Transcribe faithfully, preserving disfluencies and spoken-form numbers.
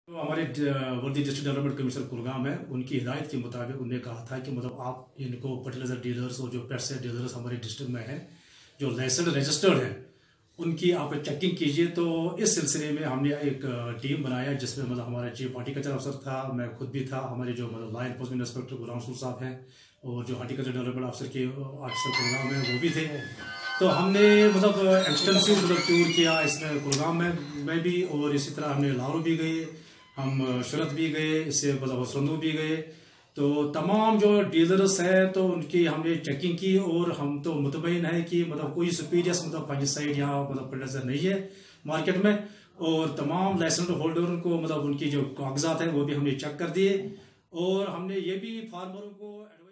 तो हमारे वर्दी डिस्ट्रिक्ट डेवलपमेंट कमिश्नर कुलगाम है, उनकी हिदायत के मुताबिक उन्होंने कहा था कि मतलब आप इनको फर्टिलाइजर डीलर्स और जो पेस्टिसाइड डीलर्स हमारे डिस्ट्रिक्ट में हैं जो लाइसेंस रजिस्टर्ड हैं उनकी आप चेकिंग कीजिए। तो इस सिलसिले में हमने एक टीम बनाया जिसमें मतलब हमारा चीफ हार्टिकल्चर अफसर था, मैं खुद भी था, हमारे जो मतलब law enforcement inspector Ghulam Rasool साहब हैं और जो हार्टिकल्चर डेवलपमेंट अफसर के ऑफिसर कुलगाम है वो भी थे। तो हमने मतलब एक्सटेंसिव मतलब टूर किया इसमें कुलगाम में मैं भी, और इसी तरह हमने लाहौर भी गए, हम शरत भी गए, इससे मतलब संदू भी गए। तो तमाम जो डीलर्स हैं तो उनकी हमने चेकिंग की और हम तो मुतमईन है कि मतलब कोई सुपीरियस मतलब फंगिसाइड यहाँ मतलब फर्टिलाइजर नहीं है मार्केट में। और तमाम लाइसेंस होल्डर को मतलब उनकी जो कागजात हैं वो भी हमने चेक कर दिए और हमने ये भी फार्मरों को